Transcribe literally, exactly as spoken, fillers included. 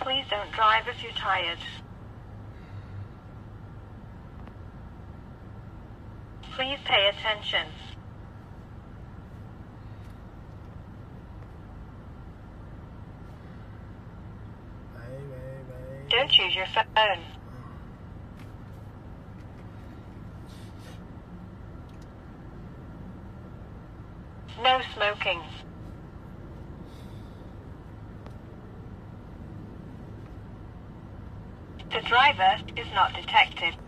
Please don't drive if you're tired. Please pay attention. Don't use your phone. No smoking. The driver is not detected.